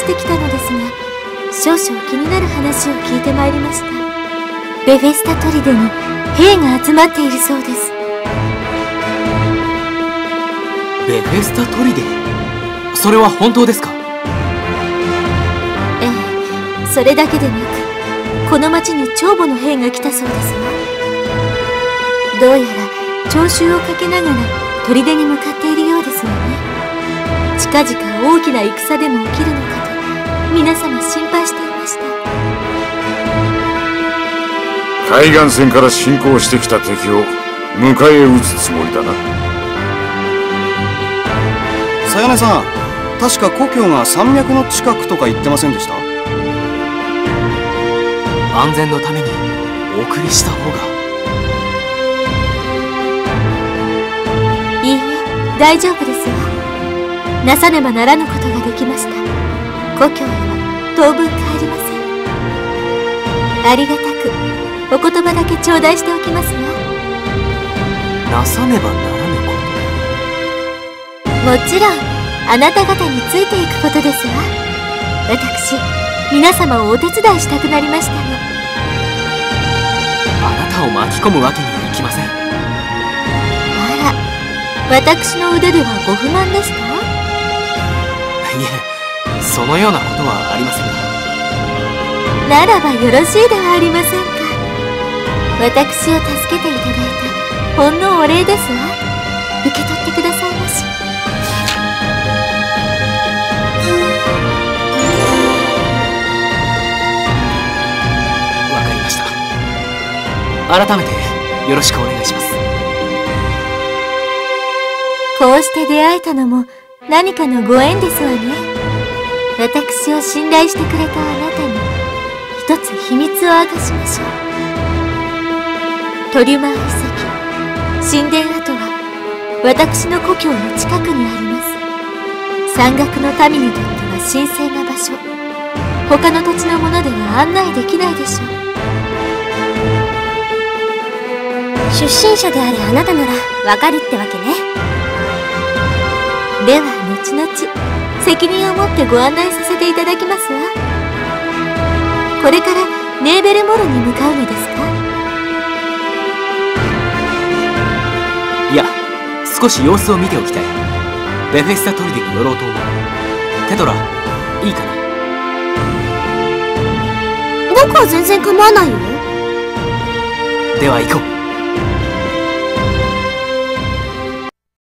してきたのですが、少々気になる話を聞いてまいりました。ベフェスタ砦に兵が集まっているそうです。 ベフェスタ砦？それは本当ですか？ ええ、それだけでなく、この町に長母の兵が来たそうですわ。どうやら徴収をかけながら砦に向かっているようですわね。近々大きな戦でも起きるのかと皆様心配していました。 海岸線から侵攻してきた敵を迎え撃つつもりだな。 さやねさん、確か故郷が山脈の近くとか言ってませんでした？ 安全のためにお送りした方が。 いいえ、大丈夫ですわ。なさねばならぬことができました。故郷へは当分帰りません。ありがたくお言葉だけ頂戴しておきますが。 なさねばならぬこと？もちろんあなた方についていくことですわ。私、皆様をお手伝いしたくなりましたの。 あなたを巻き込むわけにはいきません。 あら、私の腕ではご不満ですか？ いえ、そのようなことはありませんが。 ならばよろしいではありませんか。私を助けていただいたほんのお礼ですわ。受け取ってくださいまし。 わかりました。改めてよろしくお願いします。 こうして出会えたのも何かのご縁ですわね。私を信頼してくれたあなたに一つ秘密を明かしましょう。トリュマー遺跡、神殿跡は私の故郷の近くにあります。山岳の民にとっては神聖な場所。他の土地のものでは案内できないでしょう。出身者であるあなたならわかるってわけね。では後々責任を持ってご案内させていただきますわ。これからネーベルモルに向かうのですか？ いや、少し様子を見ておきたい。ベフェスタ砦に寄ろうと思う。テトラ、いいかな？ 僕は全然構わないよ。 では行こう。